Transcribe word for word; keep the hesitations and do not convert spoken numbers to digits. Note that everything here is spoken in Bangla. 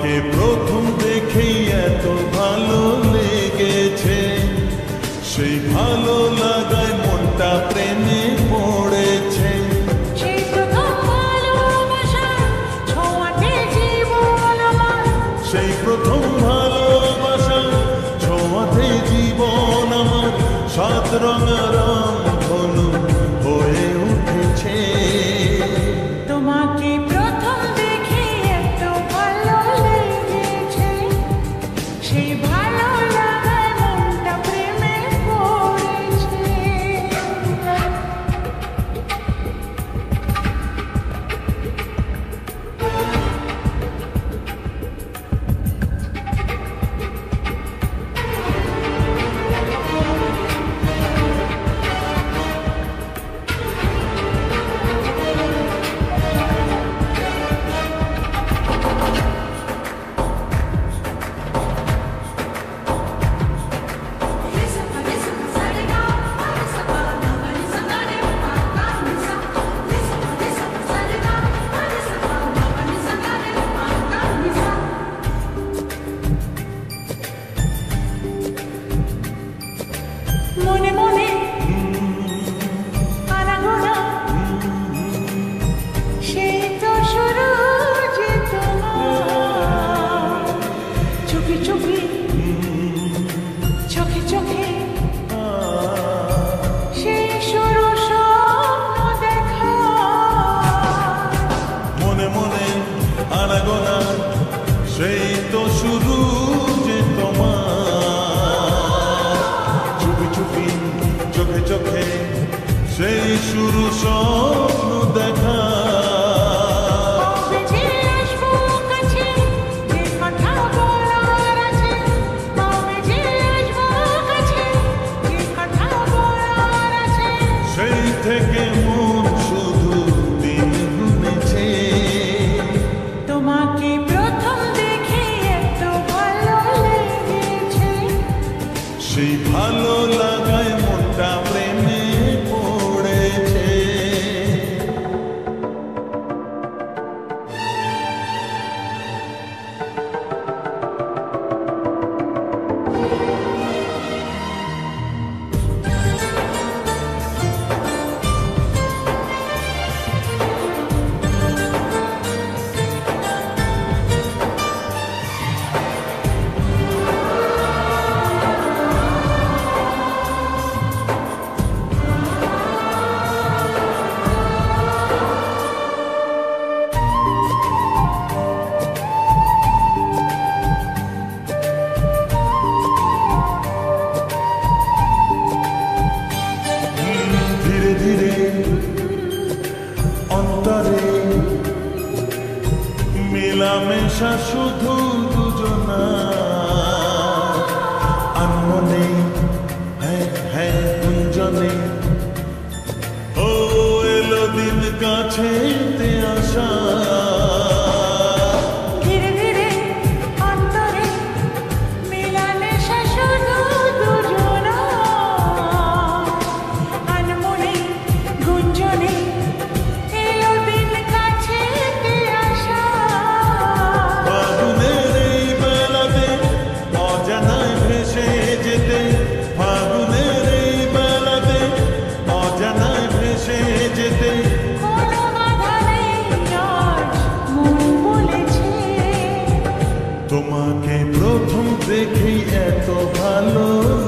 তোমাকে প্রথম দেখেই এত ভালো লেগেছে, সেই ভালো লাগায় মনটা প্রেমে পড়েছে। সেই প্রথম ভালোবাসা ছোঁয়াতে জীবন আমার, সেই প্রথম ভালোবাসা ছোঁয়াতে জীবন আমার, সাত রঙের ধনু হয়ে উঠেছে। তোমাকে প্রথম দেখে এত ভালো লেগেছে, সেই ভালো লাগায় মনটা প্রেমে পড়েছে। মনে মনে আনাগোনা, সেই তো শুরু যে তোমার, চুপি চুপি চোখে চোখে, সেই শুরু স্বপ্ন দেখা। মনে মনে আনাগোনা, সেই তো শুরু যে তোমার, চুপি চুপি চোখে চোখে, সেই শুরু স্বপ্ন দেখা। কবে যে আসবো কাছে, যে কথা বলার আছে, কবে যে আসবো কাছে, যে কথা বলার আছে। সেই থেকে মন শুধু দিন গুনেছে। তোমাকে প্রথম দেখে এত ভালো লেগেছে, সেই ভালো লাগায় মনটা প্রেমে পড়েছে। ধীরে ধীরে অন্তরে মেলামেশা শুধু দুজনা, আনমনে হ্যাঁ হ্যাঁ গুঞ্জনে, ও এলো দিন কাছেতে আসা। ধীরে ধীরে অন্তরে মেলামেশা শুধু দুজনা, আনমনে গুঞ্জনে, এলো দিন কাছেতে আসা। ফাগুনের এই বেলাতে অজানায় ভেসে যেতে, ফাগুনের এই বেলাতে অজানায় ভেসে যেতে। কোনো বাধা নেই আজ মন বলেছে, তোমাকে প্রথম দেখেই এত ভালো